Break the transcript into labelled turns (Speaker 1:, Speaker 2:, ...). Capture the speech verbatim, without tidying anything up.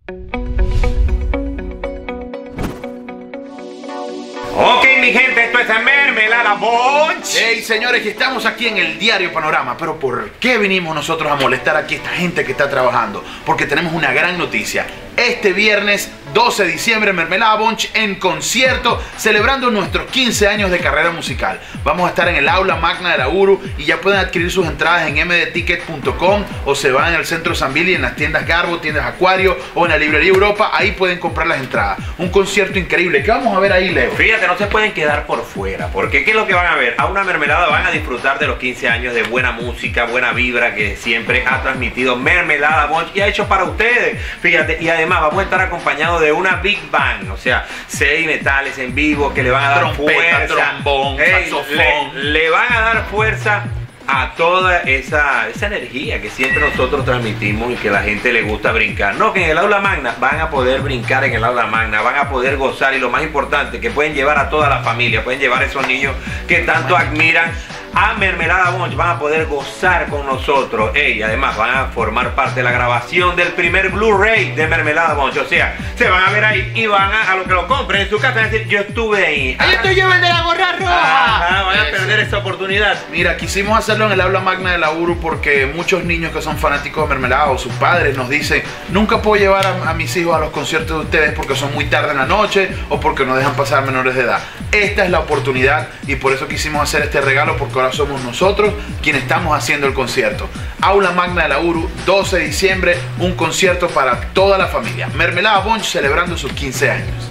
Speaker 1: Ok, mi gente, esto es Mermelada Bunch.
Speaker 2: Hey, señores, que estamos aquí en el Diario Panorama. Pero ¿por qué vinimos nosotros a molestar aquí a esta gente que está trabajando? Porque tenemos una gran noticia. Este viernes doce de diciembre, Mermelada Bunch en concierto, celebrando nuestros quince años de carrera musical. Vamos a estar en el aula magna de la U R U y ya pueden adquirir sus entradas en m d ticket punto com o se van al centro San Billy, en las tiendas Garbo, tiendas Acuario o en la librería Europa. Ahí pueden comprar las entradas. Un concierto increíble. ¿Qué vamos a ver ahí, Leo?
Speaker 1: Fíjate, no se pueden quedar por fuera, porque ¿qué es lo que van a ver? A una mermelada van a disfrutar de los quince años de buena música, buena vibra que siempre ha transmitido Mermelada Bunch y ha hecho para ustedes. Fíjate, y además vamos a estar acompañados de una Big Band, o sea, seis metales en vivo que le van a dar
Speaker 2: trompeta,
Speaker 1: fuerza,
Speaker 2: trombón,
Speaker 1: hey,
Speaker 2: saxofón.
Speaker 1: Le, le van a dar fuerza a toda esa, esa energía que siempre nosotros transmitimos y que a la gente le gusta brincar. No, que en el aula magna van a poder brincar en el aula magna, van a poder gozar y lo más importante, que pueden llevar a toda la familia, pueden llevar a esos niños que tanto admiran a Mermelada Bunch, van a poder gozar con nosotros. Y además van a formar parte de la grabación del primer Blu-ray de Mermelada Bunch. O sea, se van a ver ahí y van a, a lo que lo compren en su casa, a decir, yo estuve ahí.
Speaker 3: ¡Ahí estoy yo, el de la gorra roja!
Speaker 1: Ajá, van a perder esa oportunidad.
Speaker 2: Mira, quisimos hacerlo en el aula magna de la U R U porque muchos niños que son fanáticos de Mermelada o sus padres nos dicen, nunca puedo llevar a, a mis hijos a los conciertos de ustedes porque son muy tarde en la noche o porque no dejan pasar menores de edad. Esta es la oportunidad y por eso quisimos hacer este regalo, porque ahora somos nosotros quienes estamos haciendo el concierto. Aula magna de la U R U, doce de diciembre, un concierto para toda la familia. Mermelada Bunch celebrando sus quince años.